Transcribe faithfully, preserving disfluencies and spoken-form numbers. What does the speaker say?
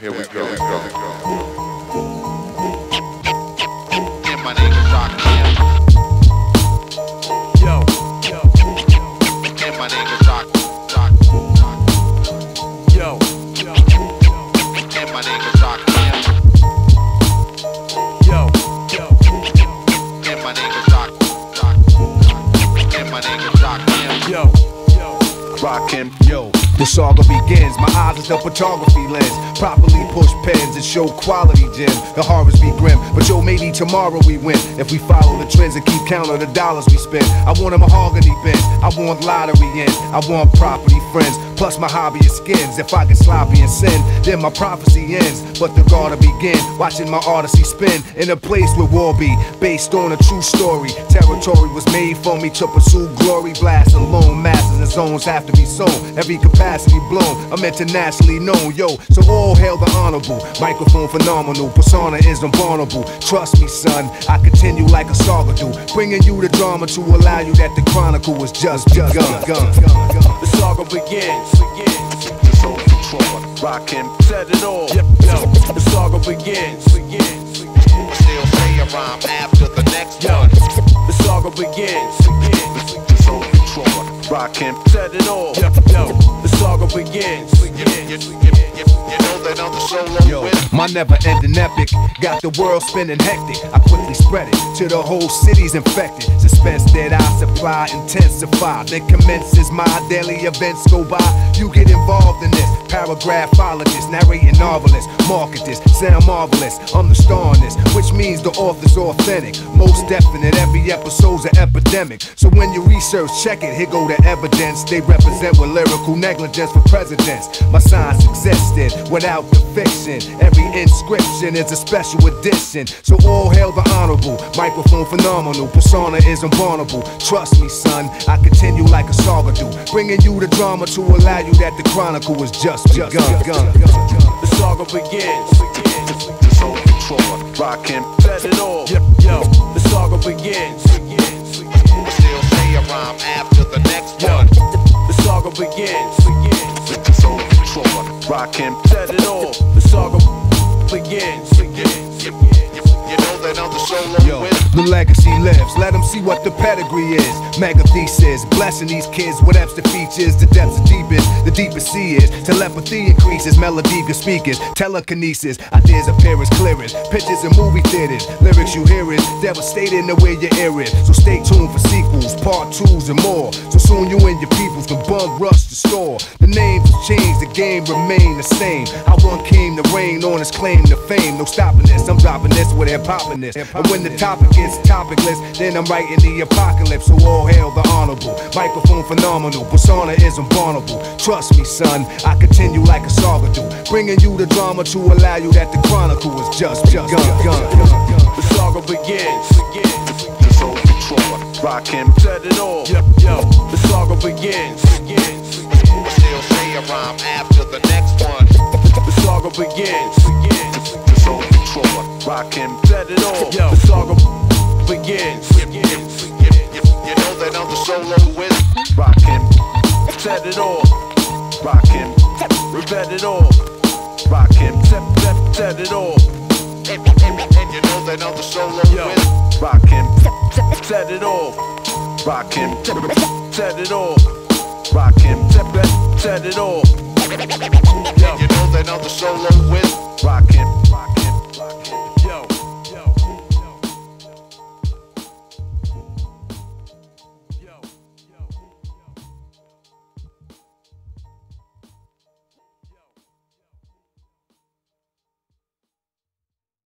Here we go. Here we go. And my name is Rakim. Yo, yo. And my name is Rakim. Yo, yo. And my name is Rakim. Yo, yo. And my name is Rakim. And my name is Rakim. Yo, yo. Rakim. Yo. The saga begins, my eyes is the photography lens. Properly push pens and show quality gems. The horrors be grim, but yo, maybe tomorrow we win. If we follow the trends and keep count of the dollars we spend. I want a mahogany bench, I want lottery ends, I want property friends, plus my hobby is skins. If I get sloppy and sin, then my prophecy ends. But the gotta begin, watching my odyssey spin in a place where war be based on a true story. Territory was made for me to pursue glory. Blast alone, masses and zones have to be sown. Every capacity blown, I'm internationally known, yo. So all hail the honorable, microphone phenomenal, persona is unvulnerable. Trust me, son, I continue like a saga do, bringing you the drama to allow you that the chronicle was just begun. The saga begins. The soul control, Rakim Said it all. Yo, yo. The saga begins. I still say a rhyme after the next Yo. one. The saga begins. The soul control, Rakim Said it all. Yo, yo. The saga begins. You, you, you, you, you know that I'm the solo Yo, with. my never-ending epic got the world spinning hectic. I quickly spread it till the whole city's infected. Suspense that I supply intensify. Then commences my daily events go by. You get involved in this. Paragraphologist, narrating novelist, market this, sound marvelous. I'm the star in this, which means the author's authentic. Most definite, every episode's an epidemic. So when you research, check it, here go the evidence. They represent with lyrical negligence for presidents. My science existed without the fiction. Every inscription is a special edition. So all hail the honorable, microphone phenomenal, persona is invulnerable. Trust me, son, I continue like a saga do, bringing you the drama to allow you that the chronicle was just begun. The saga begins. The soul control, Rakim Said it all. Yo, yo. The saga begins. I still say a rhyme after the next Yo. one. The saga begins. The soul control, Rakim Said it all. The saga begins. You, you, you, you know that I'm the solo Yo, with. the legacy lives, let them see what the pedigree is. Mega thesis, blessing these kids with extra features. The depths are deepest, the deepest sea is. Telepathy increases, melody good speakers. Telekinesis, ideas appearance clearest. Pictures in movie theaters, lyrics you hear it devastating the way you hear it. So stay tuned for sequels, part twos and more. So soon you and your peoples can bum rush the store. The names have changed, the game remain the same. How one came to reign on his claim to fame. No stopping this, I'm dropping this with hip-hopping this. And when the topic gets topicless, then I'm writing the apocalypse. So all hail the honorable, microphone phenomenal, persona is invulnerable. Trust me, son, I continue like a saga do, bringing you the drama to allow you that the chronicle is just begun. The saga begins. The soul control, Rakim Said it all. Yo, yo. The saga begins. I still say a rhyme after the next one. The saga begins. The soul control, Rakim Said it all. Yo. The saga begins. You, you, you, you, you know that I'm the solo with. Rakim Said it all. Rakim Repeat it all. Rakim Said, said, said it all. and, and, and you know that I'm the solo Yo. with. Rakim Said it all. Rakim Said it all. Rakim Said, said it all. and you know that I'm the solo with.